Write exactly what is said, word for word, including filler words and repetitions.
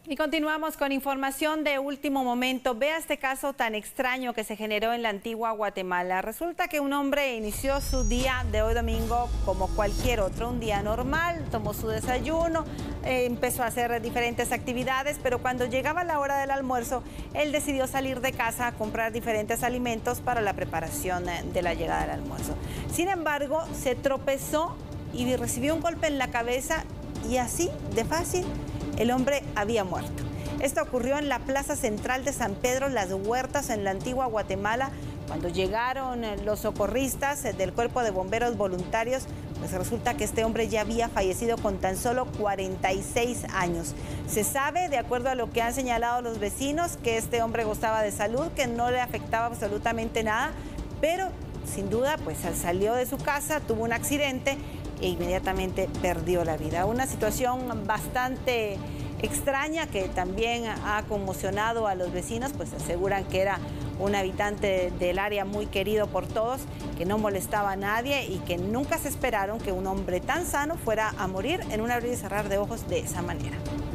Y continuamos con información de último momento. Vea este caso tan extraño que se generó en la antigua Guatemala. Resulta que un hombre inició su día de hoy domingo como cualquier otro, un día normal, tomó su desayuno, eh, empezó a hacer diferentes actividades, pero cuando llegaba la hora del almuerzo, él decidió salir de casa a comprar diferentes alimentos para la preparación de la llegada del almuerzo. Sin embargo, se tropezó y recibió un golpe en la cabeza y así, de fácil, el hombre había muerto. Esto ocurrió en la plaza central de San Pedro Las Huertas, en la antigua Guatemala. Cuando llegaron los socorristas del Cuerpo de Bomberos Voluntarios, pues resulta que este hombre ya había fallecido con tan solo cuarenta y seis años. Se sabe, de acuerdo a lo que han señalado los vecinos, que este hombre gozaba de salud, que no le afectaba absolutamente nada, pero sin duda, pues salió de su casa, tuvo un accidente e inmediatamente perdió la vida. Una situación bastante extraña que también ha conmocionado a los vecinos, pues aseguran que era un habitante del área muy querido por todos, que no molestaba a nadie y que nunca se esperaron que un hombre tan sano fuera a morir en un abrir y cerrar de ojos de esa manera.